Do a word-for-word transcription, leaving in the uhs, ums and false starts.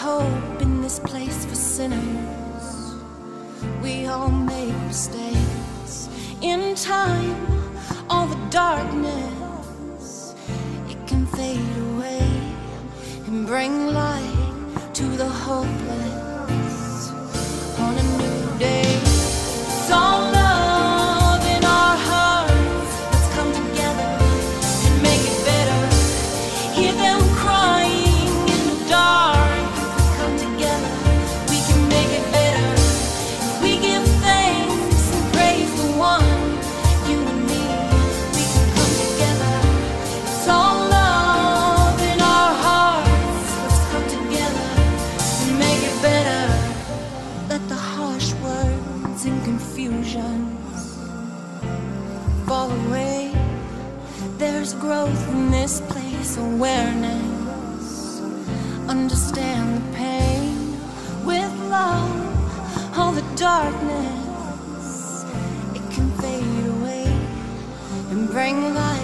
hope in this place for sinners. We all make mistakes. In time, all the darkness, it can fade away and bring light to the hopeless on a new day. It's all love in our hearts. Let's come together and make it better. Hear them crying in the dark. If we come together, we can make it better. If we give thanks and praise the one, you and me, we can come together. It's all love in our hearts. Let's come together and make it better. Let the harsh words and confusions fall away. There's growth in this place, awareness. Understand the pain with love. All the darkness, it can fade away and bring light